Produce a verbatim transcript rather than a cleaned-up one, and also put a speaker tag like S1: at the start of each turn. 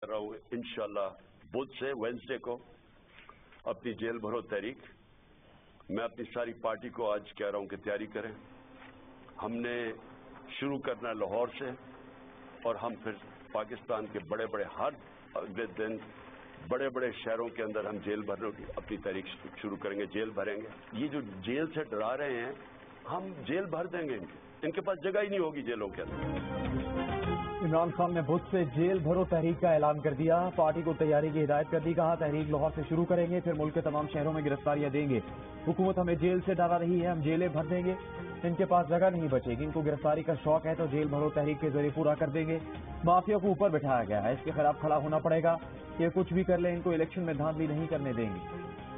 S1: कर रहा हूँ इंशाल्लाह बुध से वेंसडे को अपनी जेल भरो तहरीक। मैं अपनी सारी पार्टी को आज कह रहा हूँ कि तैयारी करें। हमने शुरू करना है लाहौर से और हम फिर पाकिस्तान के बड़े बड़े हर अगले दिन बड़े बड़े शहरों के अंदर हम जेल भरने की अपनी तहरीक शुरू करेंगे, जेल भरेंगे। ये जो जेल से डरा रहे हैं, हम जेल भर देंगे इनके इनके पास जगह ही नहीं होगी जेलों के अंदर।
S2: इमरान खान ने बुध से जेल भरो तहरीक का ऐलान कर दिया। पार्टी को तैयारी की हिदायत कर दी। कहा तहरीक लाहौर से शुरू करेंगे, फिर मुल्क के तमाम शहरों में गिरफ्तारियां देंगे। हुकूमत हमें जेल से डरा रही है, हम जेलें भर देंगे, इनके पास जगह नहीं बचेगी। इनको गिरफ्तारी का शौक है तो जेल भरो तहरीक के जरिए पूरा कर देंगे। माफिया को ऊपर बिठाया गया है, इसके खिलाफ खड़ा होना पड़ेगा। ये कुछ भी कर ले, इनको इलेक्शन में धांधली नहीं करने देंगे।